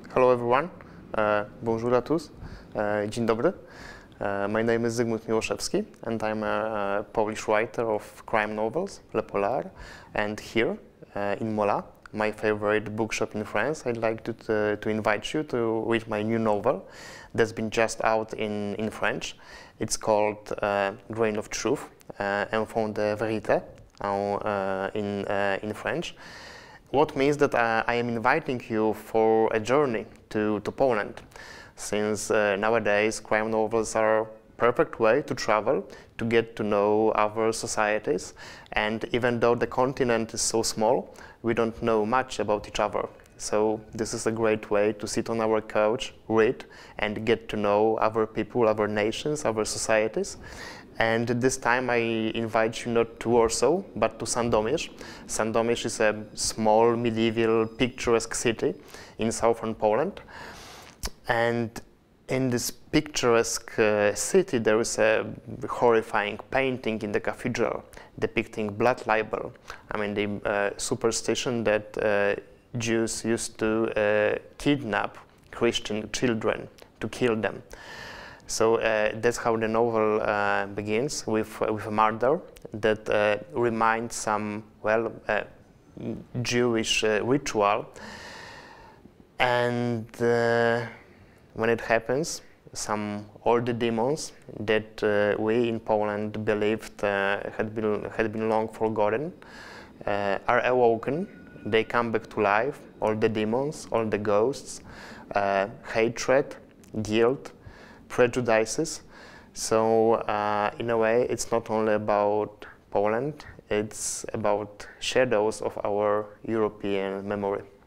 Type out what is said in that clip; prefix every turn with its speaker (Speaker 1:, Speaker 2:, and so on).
Speaker 1: Hello everyone, bonjour à tous, dzień dobry. My name is Zygmunt Miłoszewski and I'm a Polish writer of crime novels, Le Polar, and here in Mola, my favorite bookshop in France, I'd like to invite you to read my new novel that's been just out in French. It's called Grain of Truth, Enfant de Vérité in French. What means that I am inviting you for a journey to Poland, since nowadays crime novels are a perfect way to travel, to get to know other societies, and even though the continent is so small, we don't know much about each other. So this is a great way to sit on our couch, read, and get to know other people, other nations, other societies. And this time I invite you not to Warsaw, but to Sandomierz. Sandomierz is a small, medieval, picturesque city in southern Poland. And in this picturesque city, there is a horrifying painting in the cathedral depicting blood libel. I mean, the superstition that Jews used to kidnap Christian children to kill them. So that's how the novel begins, with a murder that reminds some, well, Jewish ritual. And when it happens, some old demons that we in Poland believed had been long forgotten are awoken. They come back to life, all the demons, all the ghosts, hatred, guilt, prejudices. So in a way, it's not only about Poland, it's about shadows of our European memory.